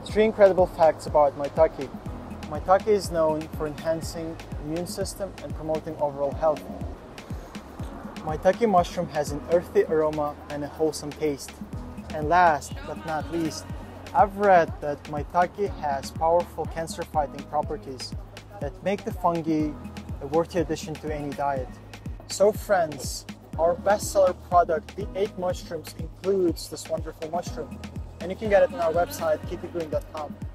Three incredible facts about maitake. Maitake is known for enhancing immune system and promoting overall health. Maitake mushroom has an earthy aroma and a wholesome taste. And last but not least, I've read that maitake has powerful cancer-fighting properties that make the fungi a worthy addition to any diet. So friends, our bestseller product, the 8 mushrooms, includes this wonderful mushroom. And you can get it on our website, keepitgreen.com.